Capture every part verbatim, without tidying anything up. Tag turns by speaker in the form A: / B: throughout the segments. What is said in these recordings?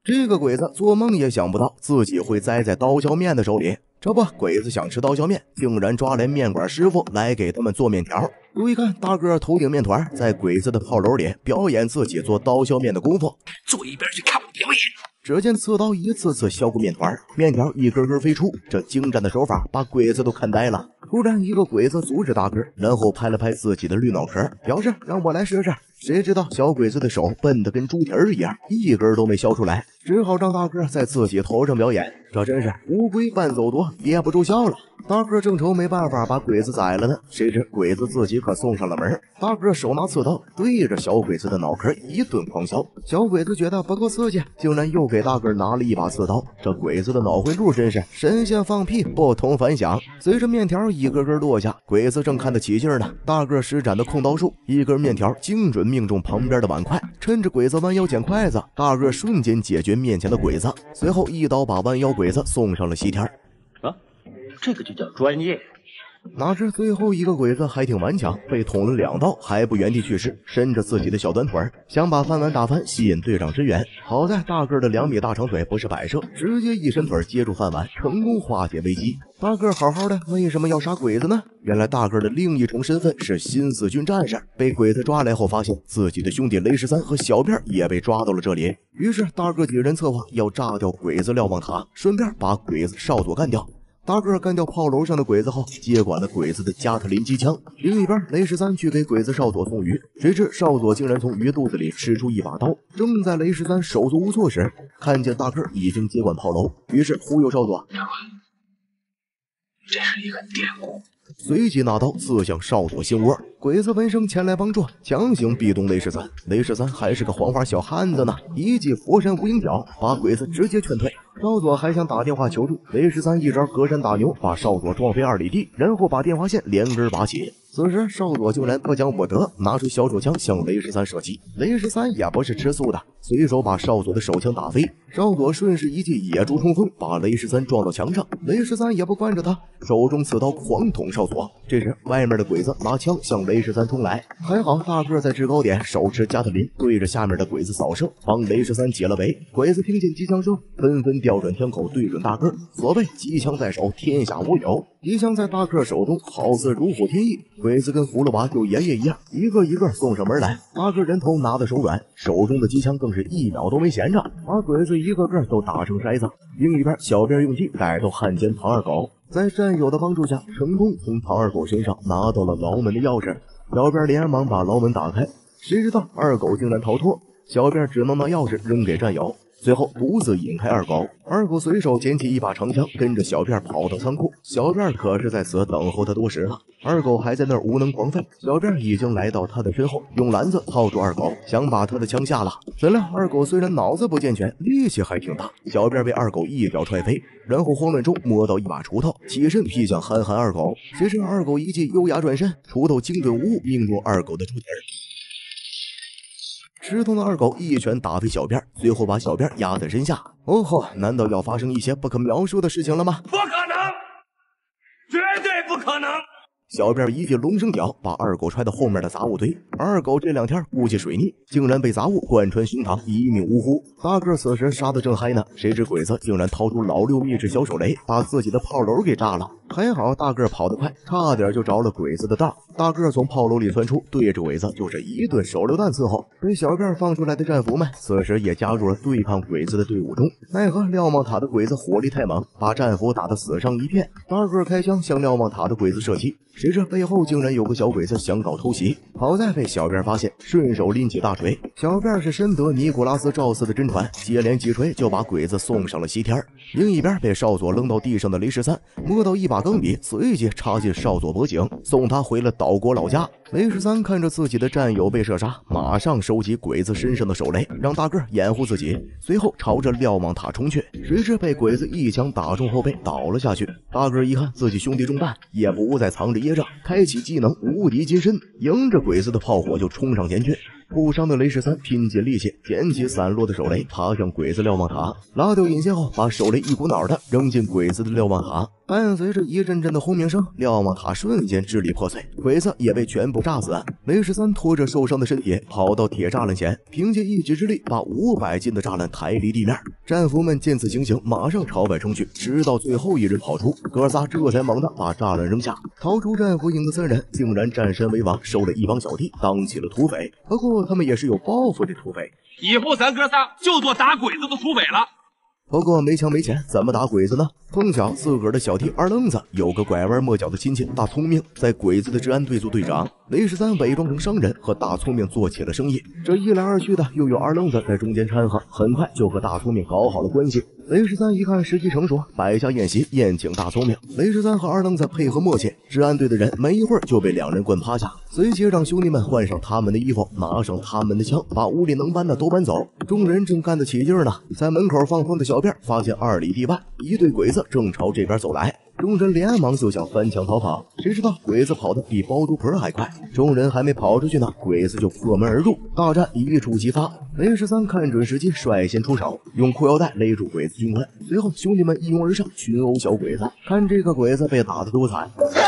A: 这个鬼子做梦也想不到自己会栽在刀削面的手里。这不，鬼子想吃刀削面，竟然抓来面馆师傅来给他们做面条。注意看，大个头顶面团在鬼子的炮楼里表演自己做刀削面的功夫。
B: 坐一边去看我表演。
A: 只见刺刀一次次削过面团，面条一根根飞出，这精湛的手法把鬼子都看呆了。突然，一个鬼子阻止大个，然后拍了拍自己的绿脑壳，表示让我来试试。谁知道小鬼子的手笨得跟猪蹄儿一样，一根都没削出来，只好让大个在自己头上表演。这真是乌龟伴走多，憋不住笑了。大个正愁没办法把鬼子宰了呢，谁知鬼子自己可送上了门。大个手拿刺刀对着小鬼子的脑壳一顿狂削，小鬼子觉得不够刺激，竟然又给大个拿了一把刺刀。这鬼子的脑回路真是神仙放屁不同凡响。随着面条一个个落下，鬼子正看得起劲呢，大个施展的控刀术，一根面条精准命中旁边的碗筷，趁着鬼子弯腰捡筷子，大个瞬间解决面前的鬼子，随后一刀把弯腰鬼子送上了西天。
B: 啊，这个就叫专业。
A: 哪知最后一个鬼子还挺顽强，被捅了两刀还不原地去世，伸着自己的小短腿想把饭碗打翻，吸引队长支援。好在大个的两米大长腿不是摆设，直接一伸腿接住饭碗，成功化解危机。大个好好的为什么要杀鬼子呢？原来大个的另一重身份是新四军战士，被鬼子抓来后发现自己的兄弟雷十三和小辫也被抓到了这里，于是大个几人策划要炸掉鬼子瞭望塔，顺便把鬼子少佐干掉。大个干掉炮楼上的鬼子后，接管了鬼子的加特林机枪。另一边，雷十三去给鬼子少佐送鱼，谁知少佐竟然从鱼肚子里吃出一把刀。正在雷十三手足无措时，看见大个已经接管炮楼，于是忽悠少佐：“
B: 长官，这是一个典故。”
A: 随即拿刀刺向少佐心窝。鬼子闻声前来帮助，强行逼动雷十三。雷十三还是个黄发小汉子呢，一记佛山无影脚把鬼子直接劝退。少佐还想打电话求助，雷十三一招隔山打牛，把少佐撞飞二里地，然后把电话线连根拔起。此时少佐竟然不讲武德，拿出小手枪向雷十三射击。雷十三也不是吃素的，随手把少佐的手枪打飞。少佐顺势一记野猪冲锋，把雷十三撞到墙上。雷十三也不惯着他，手中刺刀狂捅少佐。这时外面的鬼子拿枪向雷十三冲来，还好大个在制高点手持加特林，对着下面的鬼子扫射，帮雷十三解了围。鬼子听见机枪声，纷纷调转枪口对准大个。所谓机枪在手，天下无有。机枪在大个手中好似如虎添翼，鬼子跟葫芦娃救爷爷一样，一个一个送上门来。大个人头拿得手软，手中的机枪更是一秒都没闲着，把鬼子一个个都打成筛子。另一边，小辫用计逮到汉奸唐二狗，在战友的帮助下，成功从唐二狗身上拿到了牢门的钥匙。小辫连忙把牢门打开，谁知道二狗竟然逃脱，小辫只能拿钥匙扔给战友，最后独自引开二狗。二狗随手捡起一把长枪，跟着小辫跑到仓库。小辫可是在此等候他多时了，二狗还在那儿无能狂吠，小辫已经来到他的身后，用篮子套住二狗，想把他的枪下了。怎料二狗虽然脑子不健全，力气还挺大，小辫被二狗一脚踹飞，然后慌乱中摸到一把锄头，起身劈向憨憨二狗。谁知二狗一记优雅转身，锄头精准无误命中二狗的猪蹄儿。吃痛的二狗一拳打飞小辫，最后把小辫压在身下。哦吼，难道要发生一些不可描述的事情了吗？
B: 不可能，绝对不可能！
A: 小辫一记龙生脚，把二狗踹到后面的杂物堆。二狗这两天估计水逆，竟然被杂物贯穿胸膛，一命呜呼。大个此时杀得正嗨呢，谁知鬼子竟然掏出老六秘制小手雷，把自己的炮楼给炸了。还好大个跑得快，差点就着了鬼子的道。大个从炮楼里窜出，对着鬼子就是一顿手榴弹伺候。被小辫放出来的战俘们此时也加入了对抗鬼子的队伍中。奈何瞭望塔的鬼子火力太猛，把战俘打得死伤一片。大个开枪向瞭望塔的鬼子射击，谁知背后竟然有个小鬼子想搞偷袭，好在被小辫发现，顺手拎起大锤。小辫是深得尼古拉斯赵四的真传，接连几锤就把鬼子送上了西天。另一边被少佐扔到地上的雷十三摸到一把钢笔，随即插进少佐脖颈，送他回了岛国老家。雷十三看着自己的战友被射杀，马上收集鬼子身上的手雷，让大个掩护自己，随后朝着瞭望塔冲去。谁知被鬼子一枪打中后背，倒了下去。大个一看自己兄弟中弹，也不再藏着掖着，开启技能无敌金身，迎着鬼子的炮火就冲上前去。负伤的雷十三拼尽力气捡起散落的手雷，爬向鬼子瞭望塔，拉掉引线后把手雷一股脑的扔进鬼子的瞭望塔。伴随着一阵阵的轰鸣声，瞭望塔瞬间支离破碎，鬼子也被全部炸死。雷十三拖着受伤的身体跑到铁栅栏前，凭借一己之力把五百斤的栅栏抬离地面。 战俘们见此情形，马上朝外冲去，直到最后一人跑出，哥仨这才猛地把栅栏扔下。逃出战俘营的三人竟然占山为王，收了一帮小弟，当起了土匪。不过他们也是有抱负的土匪，
B: 以后咱哥仨就做打鬼子的土匪了。
A: 不过没枪没钱，怎么打鬼子呢？碰巧自个儿的小弟二愣子有个拐弯抹角的亲戚大聪明，在鬼子的治安队做队长。雷十三伪装成商人，和大聪明做起了生意。这一来二去的，又有二愣子在中间掺和，很快就和大聪明搞好了关系。雷十三一看时机成熟，摆下宴席宴请大聪明。雷十三和二愣子配合默契，治安队的人没一会儿就被两人灌趴下，随即让兄弟们换上他们的衣服，拿上他们的枪，把屋里能搬的都搬走。众人正干得起劲呢，在门口放风的小辫发现二里地外一队鬼子正朝这边走来，众人连忙就想翻墙逃跑，谁知道鬼子跑得比包租婆还快，众人还没跑出去呢，鬼子就破门而入，大战一触即发。雷十三看准时机，率先出手，用裤腰带勒住鬼子军官，随后兄弟们一拥而上，群殴小鬼子。看这个鬼子被打得多惨，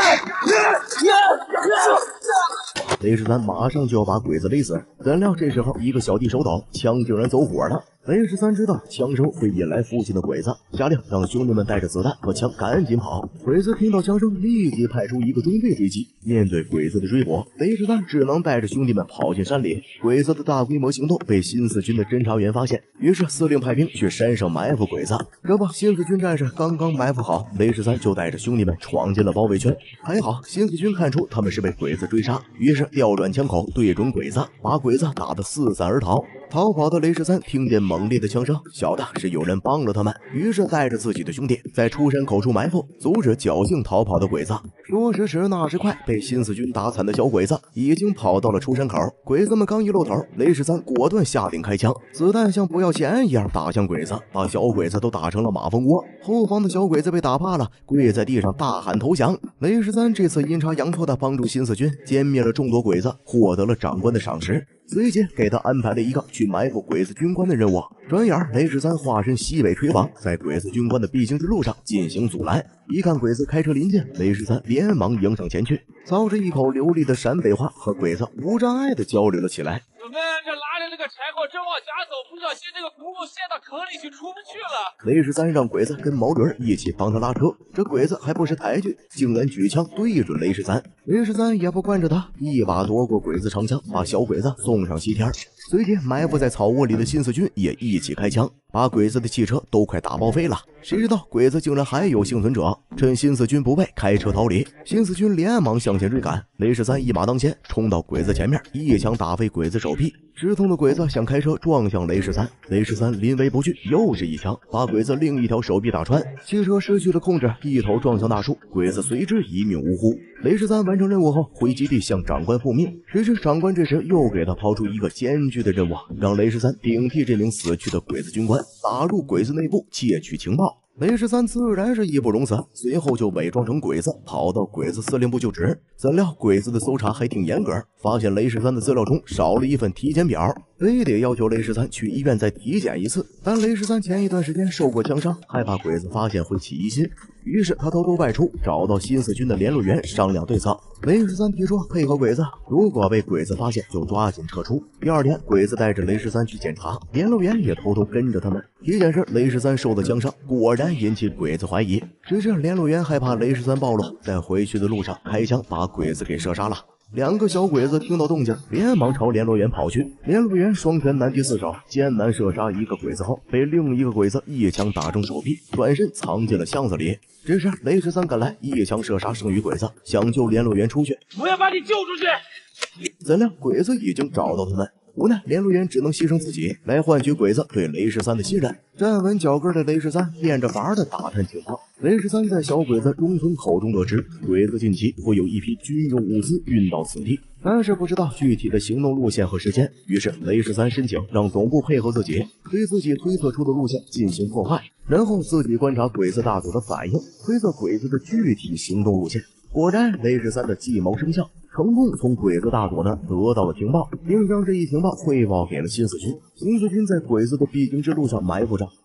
A: 雷十三马上就要把鬼子勒死，怎料这时候一个小弟手抖，枪竟然走火了。雷十三知道枪声会引来附近的鬼子，下令让兄弟们带着子弹和枪赶紧跑。鬼子听到枪声，立即派出一个中队追击。面对鬼子的追捕，雷十三只能带着兄弟们跑进山里。鬼子的大规模行动被新四军的侦察员发现，于是司令派兵去山上埋伏鬼子。这不，新四军战士刚刚埋伏好，雷十三就带着兄弟们闯进了包围圈。还好新四军看出他们是被鬼子追杀，于是调转枪口对准鬼子，把鬼子打得四散而逃。逃跑的雷十三听见猛烈的枪声，晓得是有人帮了他们，于是带着自己的兄弟在出山口处埋伏，阻止侥幸逃跑的鬼子。说时迟那时快，被新四军打惨的小鬼子已经跑到了出山口。鬼子们刚一露头，雷十三果断下令开枪，子弹像不要钱一样打向鬼子，把小鬼子都打成了马蜂窝。后方的小鬼子被打怕了，跪在地上大喊投降。雷十三这次阴差阳错的帮助新四军歼灭了众多鬼子，获得了长官的赏识，随即给他安排了一个去埋伏鬼子军官的任务。转眼雷十三化身西北锤王，在鬼子军官的必经之路上进行阻拦。一看鬼子开车临近，雷十三连忙迎上前去，操着一口流利的陕北话和鬼子无障碍的交流了起来。
B: 我们这拉着这个柴火正往家走，不小心这个轱辘陷到坑里去，出不去了。
A: 雷十三让鬼子跟毛驴一起帮他拉车，这鬼子还不识抬举，竟然举枪对准雷十三。雷十三也不惯着他，一把夺过鬼子长枪，把小鬼子送上西天。随即埋伏在草窝里的新四军也一起开枪，把鬼子的汽车都快打报废了。谁知道鬼子竟然还有幸存者，趁新四军不备开车逃离。新四军连忙向前追赶，雷十三一马当先，冲到鬼子前面，一枪打飞鬼子手臂。直通的鬼子想开车撞向雷十三，雷十三临危不惧，又是一枪把鬼子另一条手臂打穿。汽车失去了控制，一头撞向大树，鬼子随之一命呜呼。雷十三完成任务后回基地向长官复命，谁知长官这时又给他抛出一个艰巨的任务，让雷十三顶替这名死去的鬼子军官，打入鬼子内部窃取情报。雷十三自然是义不容辞，随后就伪装成鬼子跑到鬼子司令部就职。怎料鬼子的搜查还挺严格，发现雷十三的资料中少了一份体检表，非得要求雷十三去医院再体检一次。但雷十三前一段时间受过枪伤，害怕鬼子发现会起疑心，于是他偷偷外出，找到新四军的联络员商量对策。雷十三提出配合鬼子，如果被鬼子发现就抓紧撤出。第二天鬼子带着雷十三去检查，联络员也偷偷跟着他们。体检时雷十三受的枪伤果然引起鬼子怀疑，谁知联络员害怕雷十三暴露，在回去的路上开枪把鬼子给射杀了。两个小鬼子听到动静，连忙朝联络员跑去。联络员双拳难敌四手，艰难射杀一个鬼子后，被另一个鬼子一枪打中手臂，转身藏进了巷子里。这时雷十三赶来，一枪射杀剩余鬼子，想救联络员出去。
B: 我要把你救出去！
A: 怎料鬼子已经找到他们，无奈联络员只能牺牲自己来换取鬼子对雷十三的信任。站稳脚跟的雷十三变着法的打探情报。雷十三在小鬼子中村口中得知，鬼子近期会有一批军用物资运到此地，但是不知道具体的行动路线和时间。于是雷十三申请让总部配合自己，对自己推测出的路线进行破坏，然后自己观察鬼子大组的反应，推测鬼子的具体行动路线。果然雷十三的计谋生效，成功从鬼子大佐那得到了情报，并将这一情报汇报给了新四军。新四军在鬼子的必经之路上埋伏着，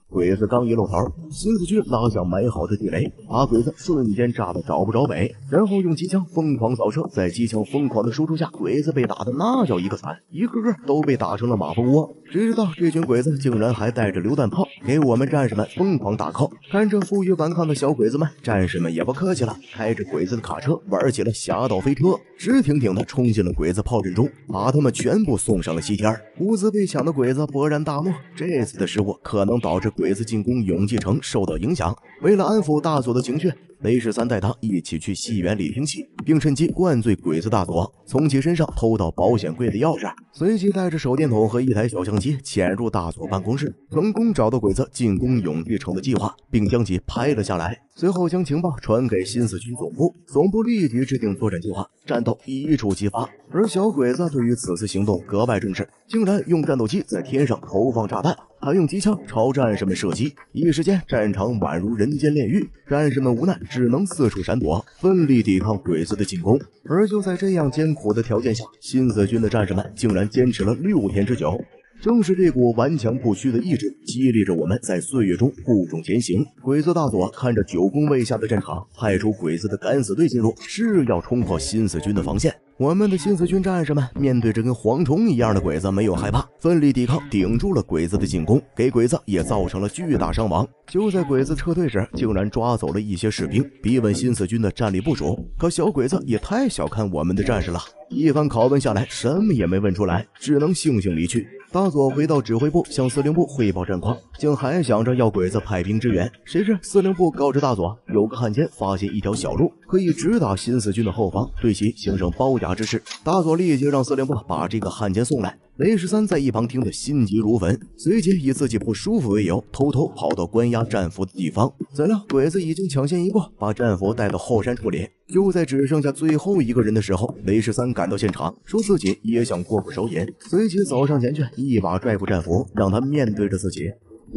A: 鬼子刚一露头，新四军拉响埋好的地雷，把鬼子瞬间炸得找不着北，然后用机枪疯狂扫射，在机枪疯狂的输出下，鬼子被打的那叫一个惨，一个个都被打成了马蜂窝。谁知道这群鬼子竟然还带着榴弹炮，给我们战士们疯狂打 call。看着负隅顽抗的小鬼子们，战士们也不客气了，开着鬼子的卡车玩起了侠盗飞车，直挺挺的冲进了鬼子炮阵中，把他们全部送上了西天。物资被抢的鬼子勃然大怒，这次的失误可能导致鬼子进攻永济城受到影响。为了安抚大佐的情绪，雷十三带他一起去戏园里听戏，并趁机灌醉鬼子大佐，从其身上偷到保险柜的钥匙，随即带着手电筒和一台小相机潜入大佐办公室，成功找到鬼子进攻永济城的计划，并将其拍了下来。随后将情报传给新四军总部，总部立即制定作战计划，战斗一触即发。而小鬼子对于此次行动格外重视，竟然用战斗机在天上投放炸弹，还用机枪朝战士们射击，一时间战场宛如人间炼狱，战士们无奈只能四处闪躲，奋力抵抗鬼子的进攻。而就在这样艰苦的条件下，新四军的战士们竟然坚持了六天之久。正是这股顽强不屈的意志，激励着我们在岁月中负重前行。鬼子大佐看着久攻未下的战场，派出鬼子的敢死队进入，誓要冲破新四军的防线。我们的新四军战士们面对着跟蝗虫一样的鬼子，没有害怕，奋力抵抗，顶住了鬼子的进攻，给鬼子也造成了巨大伤亡。就在鬼子撤退时，竟然抓走了一些士兵，逼问新四军的战力部署。可小鬼子也太小看我们的战士了，一番拷问下来，什么也没问出来，只能悻悻离去。大佐回到指挥部，向司令部汇报战况，竟还想着要鬼子派兵支援。谁知司令部告知大佐，有个汉奸发现一条小路，可以直达新四军的后方，对其形成包夹之势。大佐立即让司令部把这个汉奸送来。雷十三在一旁听得心急如焚，随即以自己不舒服为由，偷偷跑到关押战俘的地方。怎料鬼子已经抢先一步，把战俘带到后山处理。就在只剩下最后一个人的时候，雷十三赶到现场，说自己也想过过手瘾，随即走上前去，一把拽过战俘，让他面对着自己。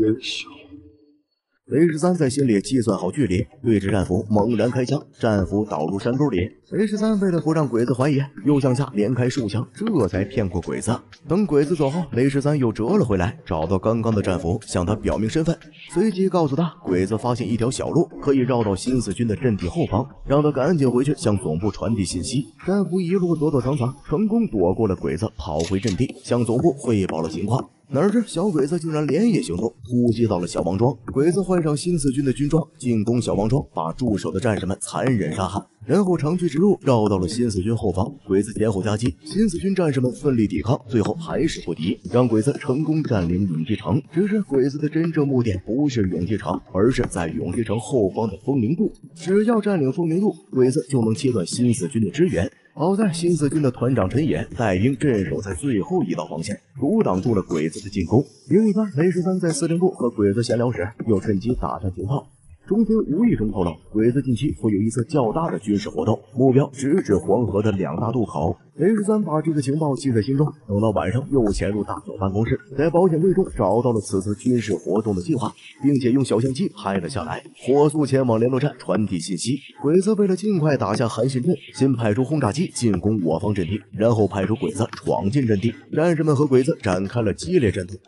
A: 雷十三在心里计算好距离，对着战俘猛然开枪，战俘倒入山沟里。雷十三为了不让鬼子怀疑，又向下连开数枪，这才骗过鬼子。等鬼子走后，雷十三又折了回来，找到刚刚的战俘，向他表明身份，随即告诉他鬼子发现一条小路可以绕到新四军的阵地后方，让他赶紧回去向总部传递信息。战俘一路躲躲藏藏，成功躲过了鬼子，跑回阵地，向总部汇报了情况。哪知小鬼子竟然连夜行动，突击到了小王庄。鬼子换上新四军的军装，进攻小王庄，把驻守的战士们残忍杀害，然后长驱直入，绕到了新四军后方。鬼子前后夹击，新四军战士们奋力抵抗，最后还是不敌，让鬼子成功占领永济城。只是鬼子的真正目的不是永济城，而是在永济城后方的风陵渡。只要占领风陵渡，鬼子就能切断新四军的支援。好在新四军的团长陈野带兵镇守在最后一道防线，阻挡住了鬼子的进攻。另一边，雷十三在司令部和鬼子闲聊时，又趁机打探情报。中村无意中透露，鬼子近期会有一次较大的军事活动，目标直指黄河的两大渡口。雷十三把这个情报记在心中，等到晚上又潜入大佐办公室，在保险柜中找到了此次军事活动的计划，并且用小相机拍了下来，火速前往联络站传递信息。鬼子为了尽快打下韩信镇，先派出轰炸机进攻我方阵地，然后派出鬼子闯进阵地，战士们和鬼子展开了激烈战斗。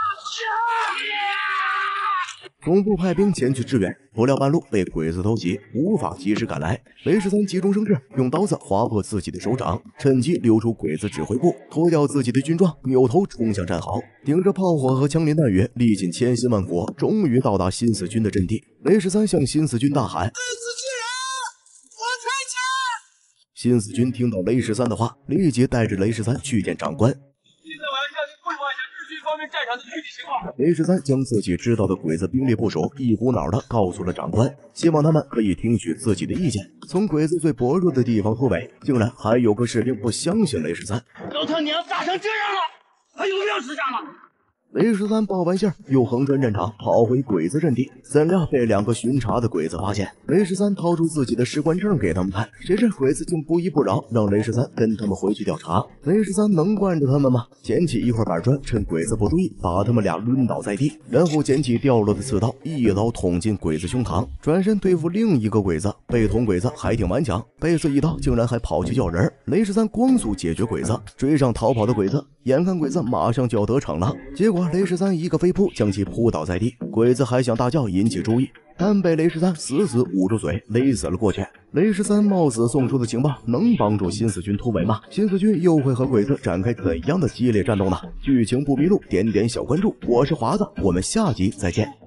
A: 总部派兵前去支援，不料半路被鬼子偷袭，无法及时赶来。雷十三急中生智，用刀子划破自己的手掌，趁机溜出鬼子指挥部，脱掉自己的军装，扭头冲向战壕，顶着炮火和枪林弹雨，历尽千辛万苦，终于到达新四军的阵地。雷十三向新四军大喊：“
C: 爱死巨人，我开枪！”
A: 新四军听到雷十三的话，立即带着雷十三去见长官。
B: 现在我要向您汇报一下日军方面战场的具体情况。
A: 雷十三将自己知道的鬼子兵力部署一股脑的告诉了长官，希望他们可以听取自己的意见。从鬼子最薄弱的地方突围，竟然还有个士兵不相信雷十三。
C: 老他娘打成这样了，还有必要吃炸吗？
A: 雷十三报完信儿，又横穿战场跑回鬼子阵地，怎料被两个巡查的鬼子发现。雷十三掏出自己的士官证给他们看，谁知鬼子竟不依不饶，让雷十三跟他们回去调查。雷十三能惯着他们吗？捡起一块板砖，趁鬼子不注意，把他们俩抡倒在地，然后捡起掉落的刺刀，一刀捅进鬼子胸膛，转身对付另一个鬼子。被捅鬼子还挺顽强，被刺一刀竟然还跑去叫人。雷十三光速解决鬼子，追上逃跑的鬼子，眼看鬼子马上就要得逞了，结果果雷十三一个飞扑将其扑倒在地，鬼子还想大叫引起注意，但被雷十三死死捂住嘴，勒死了过去。雷十三冒死送出的情报能帮助新四军突围吗？新四军又会和鬼子展开怎样的激烈战斗呢？剧情不迷路，点点小关注，我是华子，我们下集再见。